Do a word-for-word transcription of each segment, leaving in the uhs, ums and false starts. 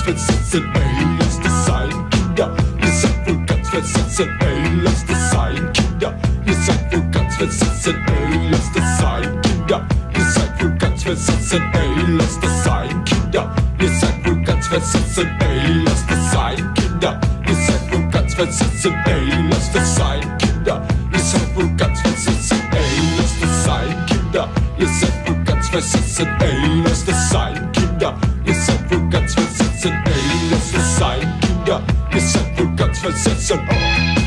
versetzen, ey, lasst es sein, Kinder. Ihr seid wohl ganz versetzen, ey, lasst es sein, Kinder. Ihr seid wohl ganz versetzen, ey, lasst es sein, Kinder. Ihr seid wohl ganz versetzen, ey, lasst es sein, Kinder. Ihr seid wohl ganz versetzen, ey, lasst es sein, Kinder. Ihr seid wohl ganz versetzen, ey, lasst es sein, Kinder. Ihr seid wohl ganz versetzen, ey, lasst es sein, Kinder. Ihr seid wohl ganz versetzen, ey, lasst es sein, Kinder. Ihr seid wohl ganz versetzen, ey, lasst es sein, Kinder. Ihr seid wohl ganz versetzen, oh.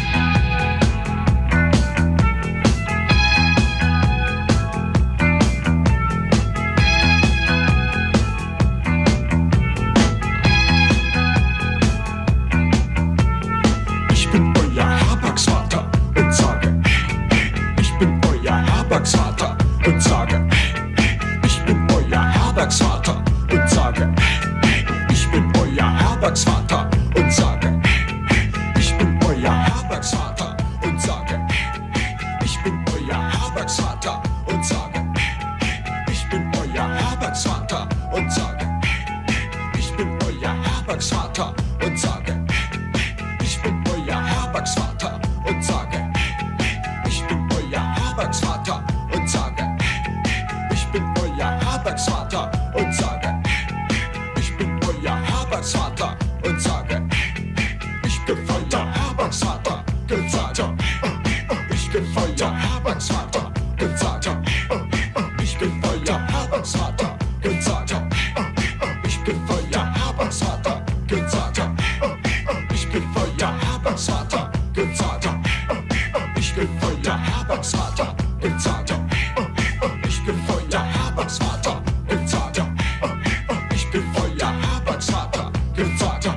Ich bin euer Habaksvater und sage, ich bin euer Habaksvater und sage, ich bin euer Habaksvater und sage, ich bin euer Habaksvater und sage, ich bin euer Habaksvater und sage, ich bin euer Habaksvater und sage, ich bin euer Habaksvater und sage, ich bin euer Habaksvater und sage, ich bin euer Habaksvater und sage, ich bin euer Habaksvater und sage, ich bin euer Habaksvater und sage, ich bin euer Habaksvater und sage, ich bin euer Habaksvater und sage, ich bin euer Habaksvater und sage, ich bin euer Habaksvater und sage, ich bin euer Habaksvater und sage, ich bin euer Habaksvater und sage, ich bin euer Habaksvater und sage, ich bin euer Habaksvater und sage, ich bin euer Habaksvater und sage,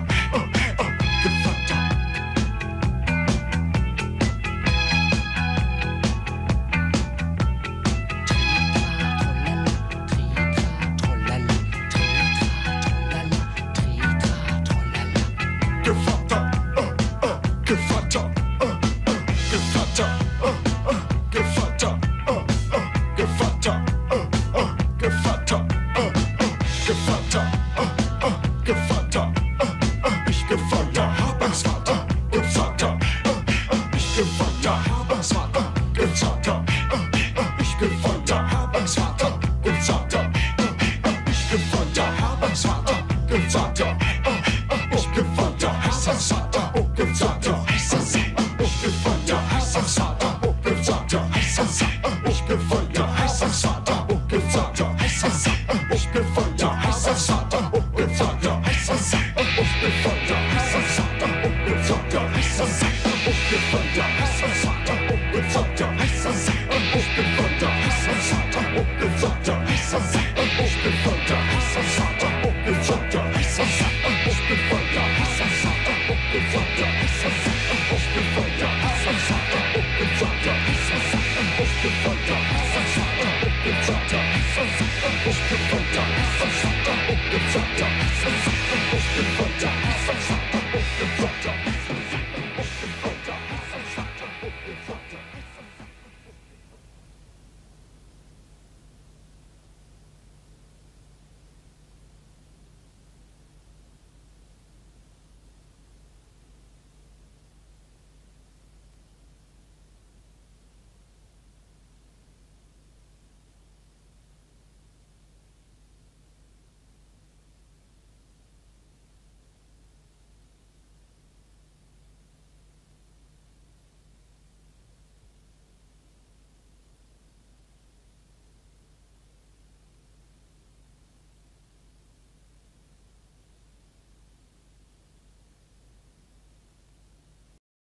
Gevatter, Gevatter, Gevatter, Gevatter, Gevatter, Gevatter, Gevatter, Gevatter, ich Gevatter, Habaksvater und Vater, ich Gevatter, Habaksvater und Vater, ich Gevatter, Habaksvater und Vater, ich Gevatter, Habaksvater und Vater, ich Gevatter, Habaksvater und Vater, ich Gevatter, Habaksvater und Vater, ich Gevatter, Habaksvater und Vater, ich Gevatter, Habaksvater und Vater, ich Gevatter, Habaksvater und Vater, ich Gevatter, Habaksvater und Vater, ich Gevatter, Habaksvater und Vater, ich Gevatter, Habaksvater und Vater, ich Gevatter, Habaksvater und Vater, ich Gevatter, Habaksvater und Vater, ich Gevatter, Habaksvater und Vater, ich Gevatter, Habaksvater und Vater, ich Gevatter,